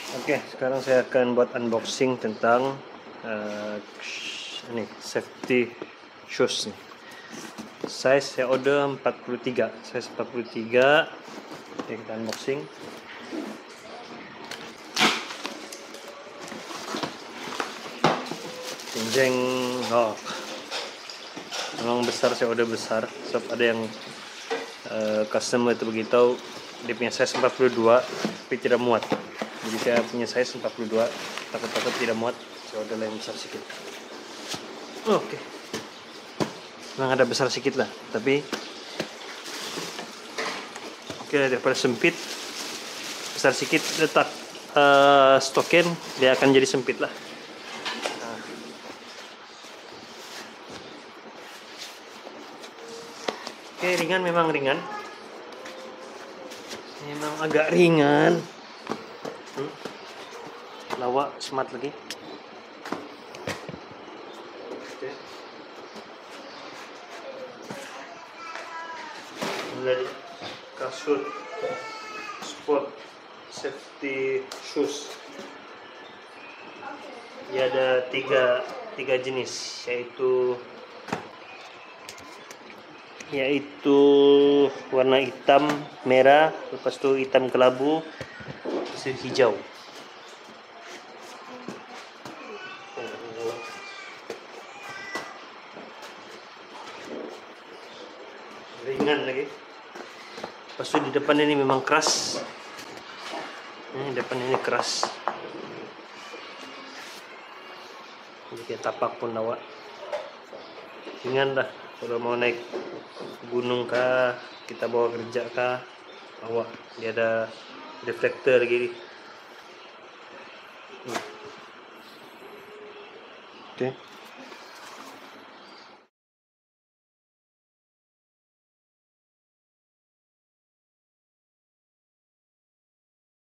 Oke, sekarang saya akan buat unboxing tentang ini safety shoes nih. Size saya order 43, size 43. Oke, kita unboxing. Jeng, oh, memang besar, saya order besar. Sebab ada yang customer itu beritahu dia punya size 42 tapi tidak muat. Jadi saya punya size 42, takut-takut tidak muat, saya order yang besar sedikit. Oke. Memang ada besar sedikit lah, tapi oke, daripada sempit, besar sedikit letak stokin, dia akan jadi sempit lah. Oke, ringan, memang ringan. Memang agak ringan. Lawak, smart lagi. Oke. Dari kasut sport safety shoes. Dia ada tiga jenis, yaitu warna hitam, merah, lepas itu hitam kelabu, lepas itu hijau. Ringan lagi. Lepas itu di depan ini memang keras. Ini depan ini keras. Jadi kayak tapak pun lawak. Ringan lah. Kalau mau naik gunung kah, kita bawa kerja kah, bawa. Dia ada reflektor lagi. Oke.